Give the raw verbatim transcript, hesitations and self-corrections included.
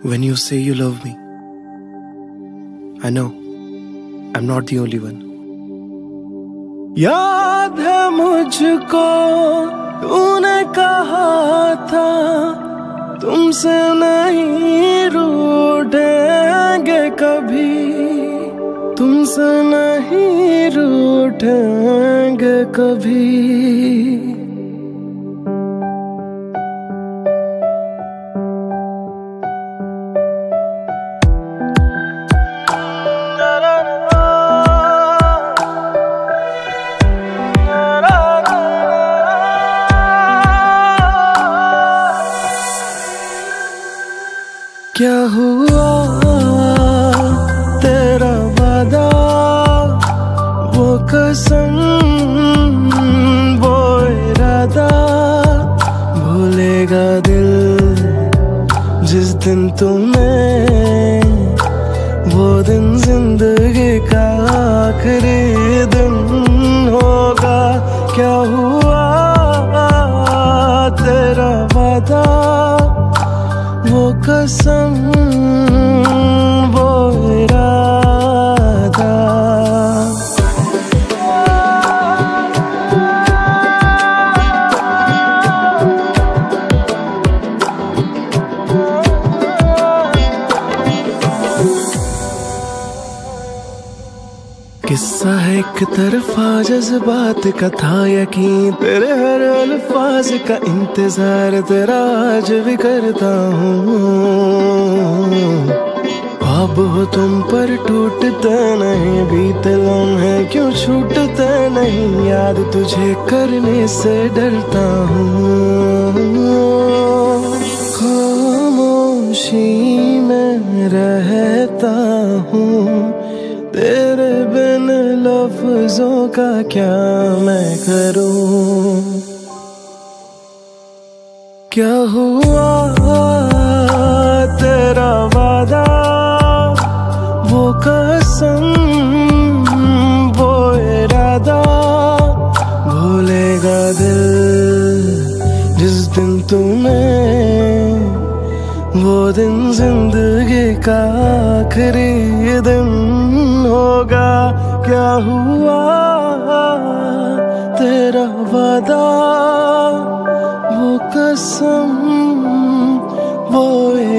When you say you love me, I know I'm not the only one. याद है मुझको तूने कहा था तुमसे नहीं रूठेंगे कभी, तुमसे नहीं रूठेंगे कभी। क्या हुआ तेरा वादा, वो कसम वो इरादा, भूलेगा दिल जिस दिन तुम्हें, वो दिन जिंदगी का आखिरी दिन होगा। क्या हुआ तेरा वादा, वो कसम वो इरादा। किस्सा है एक तरफा जज्बात का था यकीन, तेरे हर अल्फाज का इंतजार तेरा आज भी करता हूँ। ख्वाब हो तुम पर टूटते नहीं, बीते लम्हे क्यों छूटते नहीं, याद तुझे करने से डरता हूँ। खामोशी में रहता हूँ, तेरे बिन लफ्जों का क्या मैं करूं। क्या हुआ तेरा वादा, वो कसम वो इरादा, भूलेगा दिल जिस दिन तुम्हें, वो दिन जिंदगी का आखिरी दिन होगा। क्या हुआ तेरा वादा, वो कसम वो